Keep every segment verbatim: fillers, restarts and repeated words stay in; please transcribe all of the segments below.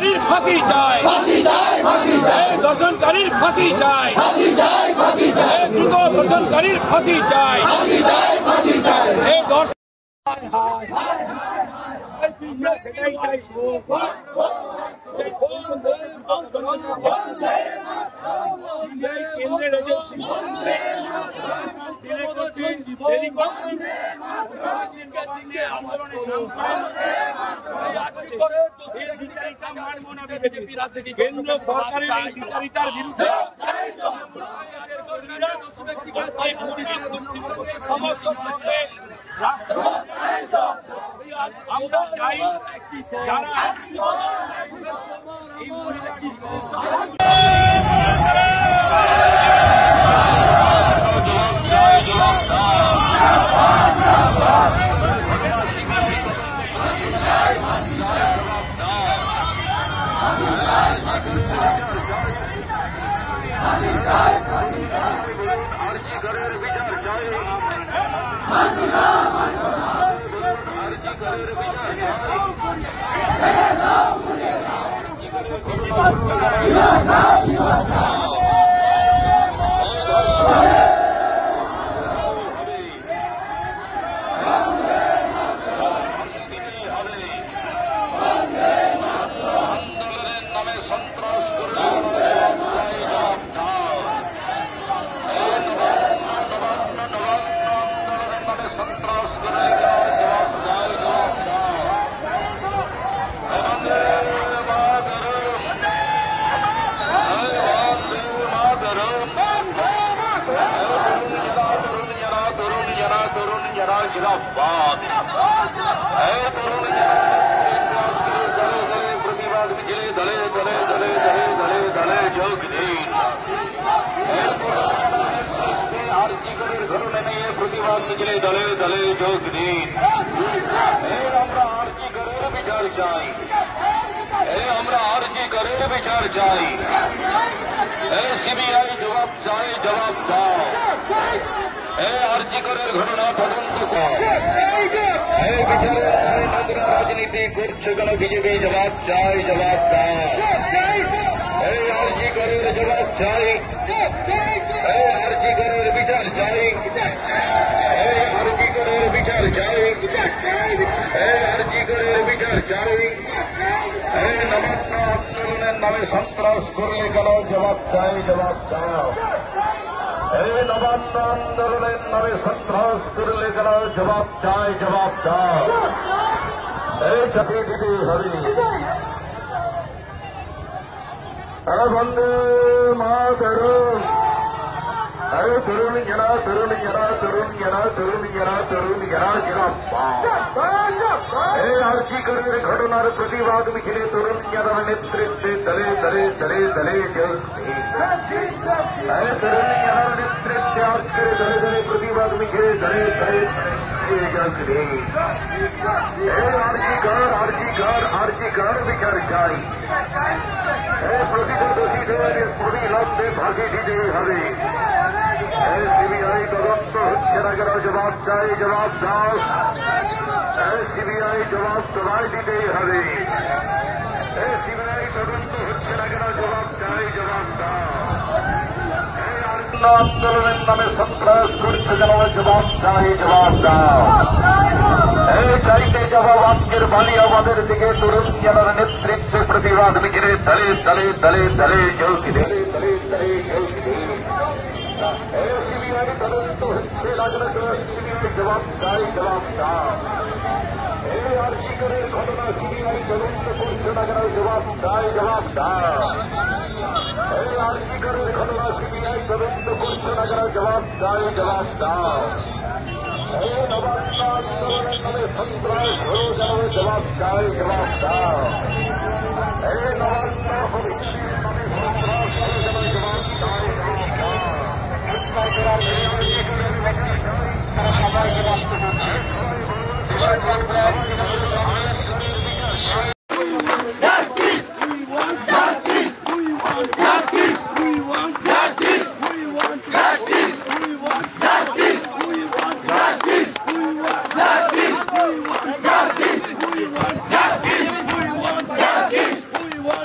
দর্শনকারীর ফাঁসি চাই, দর্শনকারীর ফাঁসি চাই, দ্রুত দর্শনকারীর ফাঁসি চাই। এই দর্শন সেটাই চাইবো। কেন্দ্রের কেন্দ্র সরকারের বিচারিতার বিরুদ্ধে সমস্ত রাস্তা আমরা চাই যারা এই মহিলাটি प्रतिवाद निकले दले दले जोग दिन আমরা আরজি করের বিচার চাই, আমরা আরজি করের বিচার চাই। সিবিআই জবাব চাই, জবাব দাও। আরজি করের ঘটনা তদন্ত কর। বিচারের রাজনীতি করছে কেন বিজেপি? জবাব চাই, জবাব দাও। আরজি করের জবাব চাই, আরজি করের বিচার চাই, আরজি করের বিচার চাই, আরজি করের বিচার চাই। নবান্ন আন্দোলনের নামে সন্ত্রাস করলে কেন? জবাব চাই, জবাব দাও। এই নবান্ন আন্দোলনের নামে সন্ত্রাস করলে কেন? জবাব চাই, জবাব দাও। এই চাকরি দিতেই হবে। বন্দে মাতরম। अरे तरुण जरा तरुण जरा तरुण जरा तरुण जरा तरुण जरा जरा आरजी करेर घटनार प्रतिवाद मिছিলে तरुण जरा नेतृत्वे दले दले दले दले जय तरुण जरा नेतृत्वे आज करे दले दले प्रतिवाद मिছিলে दले दले जय आरजी कर आरजी कर आरजी कर विचार চাই। প্রকৃত দোষীদের অবিলম্বে ফাঁসি দিতে হবে। সিবিআই তদন্ত হচ্ছে না কেন? জবাব চাই, জবাব দাও। সিবিআই জবাব তোমায় দিতেই হবে। সিবিআই তদন্ত হচ্ছে না কেন? জবাব চাই, জবাব দাও। আন্দোলনের নামে সন্ত্রাস করছে কেন? জবাব চাই, জবাব দাও। এই চাইতে জবাব আজকের বালিয়াবাদের দিকে তরুণ জেলার নেতৃত্বে প্রতিবাদ মিছিলে দলে দলে দলে দলে যোগ দলে দলে দলে যোগ সিবিআই তদন্ত হচ্ছে লাগলে সিবিআই জবাব চাই, জবাব দাও। এই আরজি করের ঘটনা সিবিআই তদন্ত করছে না কেন? জবাব চাই, জবাব দাও। এই আরজি করের ঘটনা সিবিআই তদন্ত করছে না কেন? জবাব চাই, জবাব দাও। এই নবান্ন আন্দোলনের নামে সন্ত্রাস হলো কেন? জবাব চাই, জবাব দাও। এই নবান্ন অভিযানের নামে সন্ত্রাস হলো কেন? জবাব চাই, জবাব দাও। তারা সবাইকে নষ্ট করছে। We want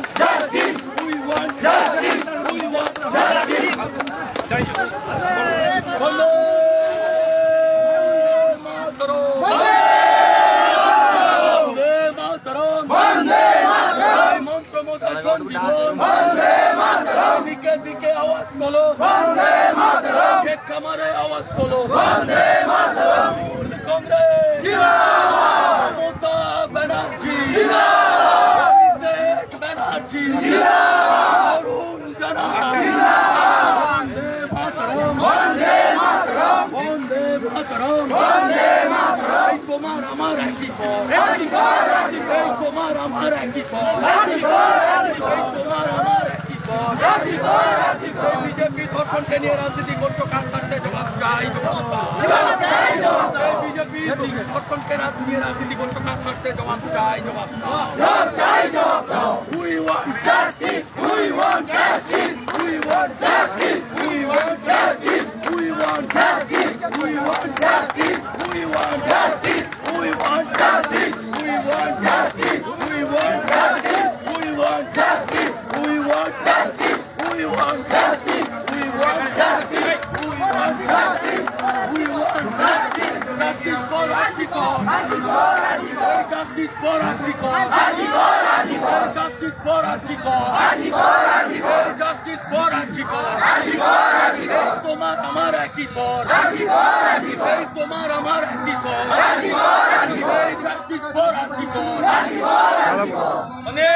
মাতরম বন্দে মাতরম মন্ত্রমোদা সঞ্জীবন বন্দে মাতরম দিকে দিকে আওয়াজ তোলো বন্দে মাতরম ক্ষেত খামারে আওয়াজ তোলো বন্দে মাতরম কংগ্রেস জিন্দাবাদ মমতা ব্যানার্জি জিন্দাবাদ অভিষেক ব্যানার্জি জিন্দাবাদ অরুণ জানা জিন্দাবাদ বন্দে মাতরম বন্দে মাতরম বন্দে মাতরম এই তোমার আমার একই পথ একই পথ একই পথ তোমার আমার একই পথ একই পথ একই পথ তোমার আমার একই পথ একই পথ একই পথ বিজেপি ধর্ষণকে নিয়ে রাজনীতি করছো কার কাছে জবাব চাই জবাব চাই জবাব চাই বিজেপি ধর্ষণকে নিয়ে রাজনীতি করছো কার কাছে জবাব চাই জবাব চাই জবাব চাই we want justice we want justice we want justice we want justice we want justice we want justice we want justice we want justice we want justice we want justice we want justice we want justice we want justice we want justice we want justice we want justice justice for Archikor justice for Archikor justice for Archikor justice for Archikor তোমার আমার একই স্বর এই তোমার আমার একই স্বর এই justice for Archikor Bande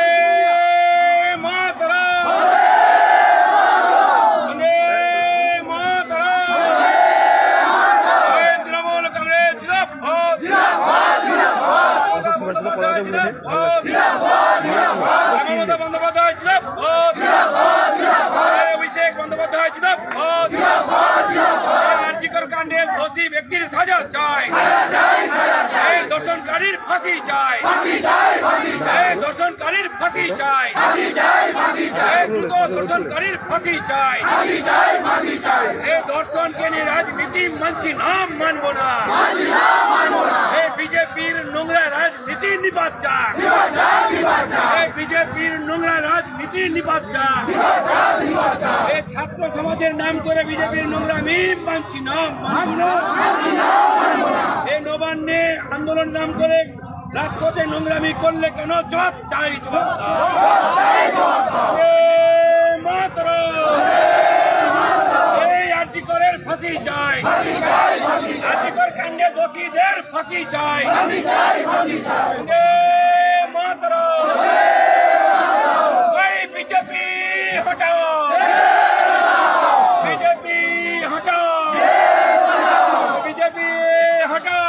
Mataram Bande Mataram এই তৃণমূল কংগ্রেস জিন্দাবাদ জিন্দাবাদ মমতা বন্দ্যোপাধ্যায় জিন্দাবাদ অভিষেক বন্দ্যোপাধ্যায় জিন্দাবাদ আরজিকর কাণ্ডে দোষী ব্যক্তির সাজা চাই এই দর্শনকারীর ফাঁসি চাই এই দর্শনকারীর ফাঁসি চাই এই দ্রুত দর্শনকারীর ফাঁসি চাই এই দর্শনকে নিয়ে রাজনীতি মানছি নাম মানব না এই বিজেপির নোংরা রাজনীতি নিপাত যাক এই বিজেপির নোংরা রাজনীতি নিপাত যাক এই ছাত্র সমাজের নাম করে বিজেপির নোংরা মিম মানছি নাম মানব না এই নবান্নে আন্দোলন নাম করে রাজপথে নোংরামি করলে কেন জবাব চাই জবাব মাতরম এই আরজিকরের ফাঁসি চাই আরজিকর কাণ্ডে দোষীদের ফাঁসি চাই মাতরম এই বিজেপি হটাও বিজেপি হটাও বিজেপি হটাও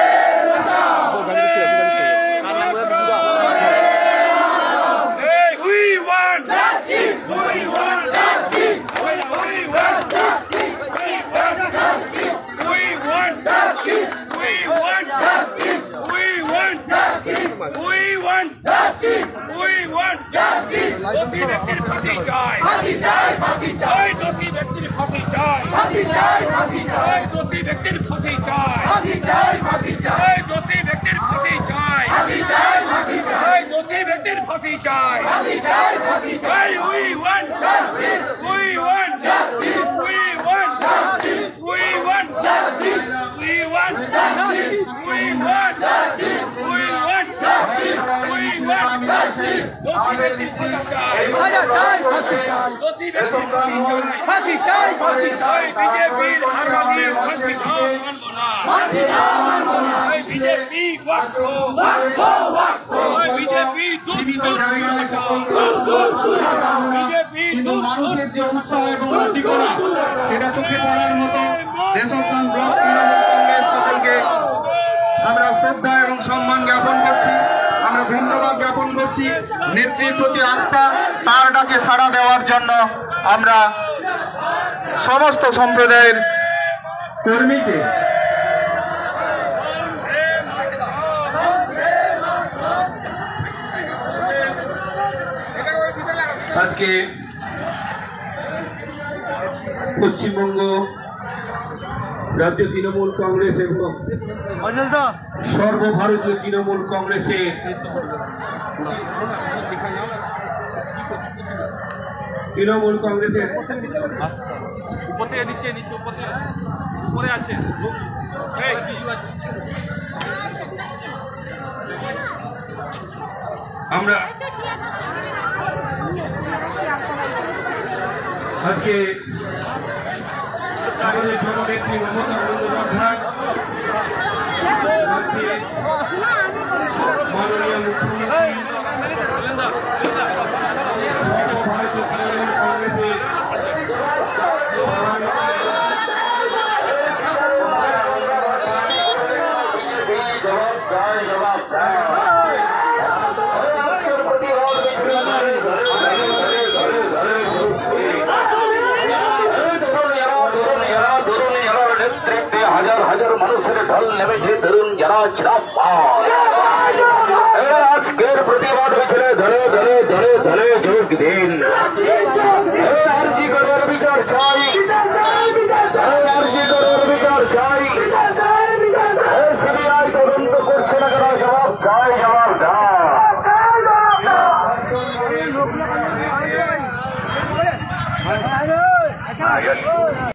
We want justice. We want justice. দোষী ব্যক্তির ফাঁসি চাই ওই দোষী ব্যক্তির ফাঁসি চাই ওই দোষী ব্যক্তির ফাঁসি চাই ওই দোষী ব্যক্তির ফাঁসি চাই ওই দোষী ব্যক্তির ফাঁসি চাই we want justice. We want justice. We want justice. We want justice. We want justice. We want justice. We want justice. We want justice. দোষী ব্যক্তির ফাঁসি চাই দোষী ব্যক্তির ফাঁসি চাই ফাঁসি চাই বিজেপির হারবাদী ফাঁসি নাও মানব না ওই বিজেপি ওয়াকফ ওই বিজেপি বিজেপি মানুষের যে উৎসাহ এবং উদ্দীপনা সেটা চোখে পড়ার মতো দেশপ্রাণ ব্লক তৃণমূল কংগ্রেস সকলকে আমরা শ্রদ্ধা এবং সম্মান জ্ঞাপন করছি আমরা ধন্যবাদ জ্ঞাপন করছি নেত্রীর প্রতি আস্থা তার ডাকে সাড়া দেওয়ার জন্য আমরা সমস্ত সম্প্রদায়ের কর্মীকে আজকে পশ্চিমবঙ্গ রাজ্য তৃণমূল কংগ্রেস এবং সর্বভারতীয় তৃণমূল কংগ্রেসের তৃণমূল কংগ্রেসের উপরে নিচে নিচে উপরে উপরে আছে এই কি আছে আমরা আজকে আমাদের জননেত্রী মমতা বন্দ্যোপাধ্যায় মাননীয় মুখ্যমন্ত্রী সর্বভারতীয় তৃণমূল কংগ্রেসের হাজার হাজার মানুষের ঢল নেমেছে তরুণ যারা আজকের প্রতিবাদ মিছিলে ধরে ধরে ধরে ধরে যোগ দিন। আরজি করের বিচার চাই, আরজি করের বিচার চাই। সিবিআই তদন্ত করছে না কেন? জবাব চাই, জবাব দাও। I got you.